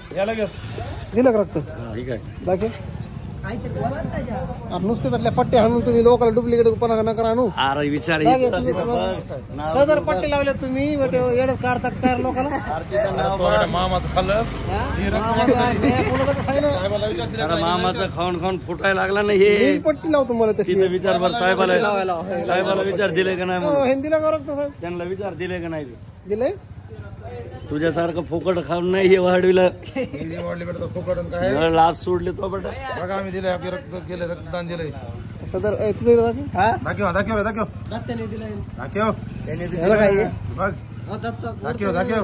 दिलं का रक्त ठीक आहे दाखव नुसते त्यातल्या पट्टे आणून तुम्ही लोकांना डुप्लिकेट पणा नका आणू अरे विचार सदर पट्टे लावले तुम्ही येडत काढता काय लोकांना मामाचं खाल्लं मामाचं खाऊन खाऊन फुटायला लागला नाही हे पट्टी लावतो मला तशी तिथं विचार बरं साहेबाला विचार दिले का नाही म्हणून. हिंदीला का रक्त साहेब त्यांना विचार दिले का नाही दिलंय तुझ्यासारखं फुकट खाऊन नाही हे वाढविलं वाढली बेटा फुकट काय लाच सोडले तो बेटा बघा आम्ही दिले आपले रक्त केले रक्तदान दिलंय सदर तुझे दाखव दाखव दाखव दाखव दाखव बघ दाखव दाखव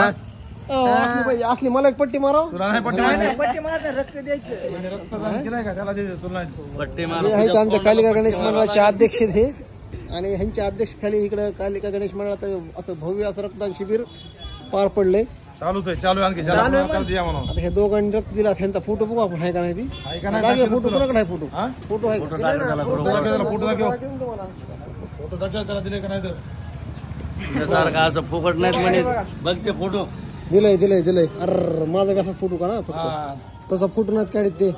असली मला एक पट्टी माराव तुला नाही पट्टी रक्त द्यायचं रक्तदान केलंय का त्याला दे तुला पट्टे हे आहेत आमच्या कालिका गणेश मंडळाचे अध्यक्ष हे आणि ह्यांच्या अध्यक्षतेखाली इकडे कालिका गणेश मंडळात असं भव्य असं रक्तदान शिबिर पार पडले चालूच आहे चालू आहे आणखी म्हणून आता हे दोघांनी रक्त दिला त्यांचा फोटो बघू आपण आहे का नाही ती फोटो कोणाकडे आहे फोटो फोटो आहे फोटो दाखव फोटो दाखव त्याला दिले का नाही तर तुझ्यासारखं असं फुकट नाहीत म्हणे बघ ते फोटो दिलंय दिलंय दिलंय अरे माझा कसा फोटो का ना फक्त तसा फोटो नाहीत काढत ते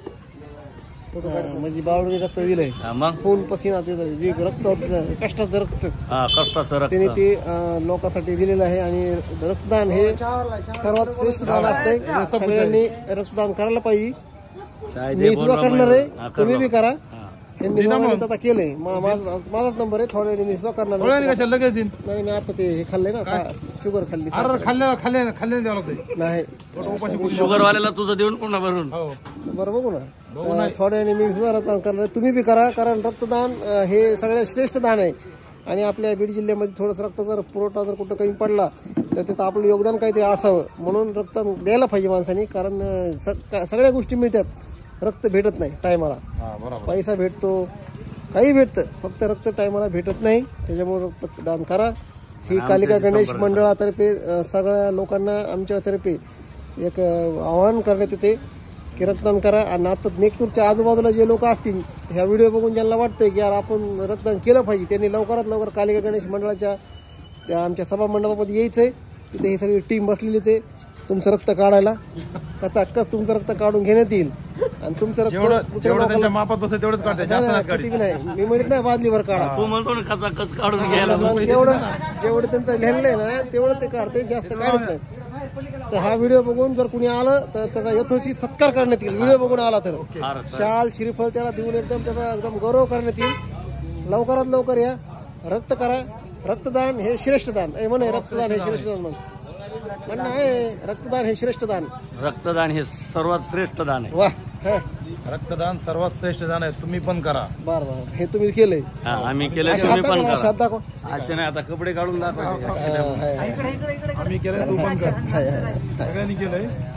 म्हणजे बावडून रक्त दिलंय मग खून पसिना जे रक्त होतं कष्टाचं रक्त कष्टाचं रक्त त्यांनी ते लोकांसाठी दिलेलं आहे आणि रक्तदान हे सर्वात श्रेष्ठ दान असते सगळ्यांनी रक्तदान करायला पाहिजे मी सुद्धा करणार आहे तुम्ही बी करा यांनी आता केलंय माझाच नंबर आहे थोड्या वेळी मी सुद्धा करणार लगेच दिन नाही मी आता ते हे खाल्लंय ना शुगर खाल्ली खाल्ले द्यावं लागतं नाही शुगर वाल्याला तुझं देऊन पुन्हा भरून बरं बघू ना थोड्या वेळी मी सुद्धा रक्तदान करणार तुम्ही बी करा कारण रक्तदान हे सगळ्यात श्रेष्ठ दान आहे आणि आपल्या बीड जिल्ह्यामध्ये थोडंसं रक्त जर पुरवठा जर कुठं कमी पडला तर तिथं आपलं योगदान काहीतरी असावं म्हणून रक्तदान द्यायला पाहिजे माणसांनी कारण सगळ्या गोष्टी मिळतात रक्त भेटत नाही टायमाला पैसा भेटतो काही भेटतं फक्त रक्त टायमाला भेटत नाही त्याच्यामुळे रक्तदान करा ही कालिका गणेश मंडळातर्फे सगळ्या लोकांना आमच्यातर्फे एक आवाहन करण्यात येते की रक्तदान करा आणि आता नेकनूरच्या आजूबाजूला जे लोक असतील ह्या व्हिडिओ बघून ज्यांना वाटतंय की यार आपण रक्तदान केलं पाहिजे त्यांनी लवकरात लवकर कालिका गणेश मंडळाच्या त्या आमच्या सभा मंडपामध्ये यायचंय तिथे ही सगळी टीम बसलेलीच आहे तुमचं रक्त काढायला कचाकच तुमचं रक्त काढून घेण्यात येईल आणि तुमचं रक्त त्यांच्या मापात बसत तेवढंच काढते नाही मी म्हणत नाही बादलीवर काढा तू म्हणतो ना कचाकच काढून घ्यायला जेवढं त्यांचं लिहिलंय ना तेवढं ते काढते जास्त काढत नाही तर हा व्हिडिओ बघून जर कुणी आलं तर त्याचा यथोचित सत्कार करण्यात येईल व्हिडिओ बघून आला तर शाल श्रीफळ त्याला देऊन एकदम त्याचा एकदम गौरव करण्यात येईल लवकरात लवकर या रक्त करा रक्तदान हे श्रेष्ठ दान म्हणे रक्तदान हे श्रेष्ठ दान म्हणणं आहे रक्तदान हे श्रेष्ठ दान रक्तदान हे सर्वात श्रेष्ठ दान आहे वा रक्तदान सर्वात श्रेष्ठ दान आहे तुम्ही पण करा बर बर हे तुम्ही केलंय आम्ही केलं तुम्ही पण करा दाखवा असे नाही आता कपडे काढून दाखवायचे आम्ही केलंय तू पण कर सगळ्यांनी केलंय